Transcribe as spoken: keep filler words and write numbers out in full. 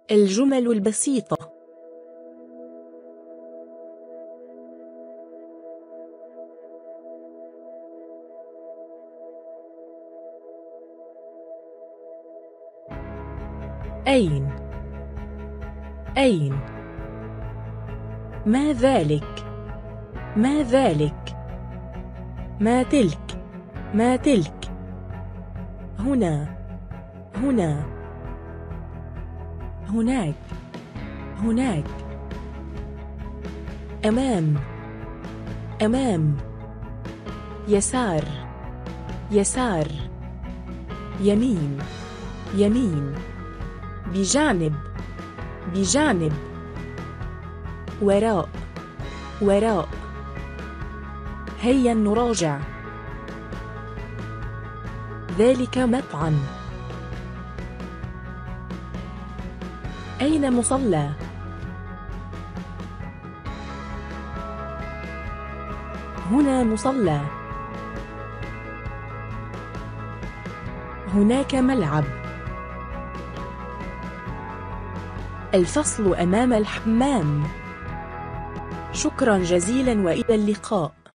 الجمل البسيطة. أين؟ أين؟ ما ذلك؟ ما ذلك؟ ما تلك؟ ما تلك؟ هنا، هنا، هناك، هناك، أمام، أمام، يسار، يسار، يمين، يمين، بجانب، بجانب، وراء، وراء. هيا نراجع. ذلك مطعم. أين مصلى؟ هنا مصلى. هناك ملعب. الفصل أمام الحمام. شكرا جزيلا وإلى اللقاء.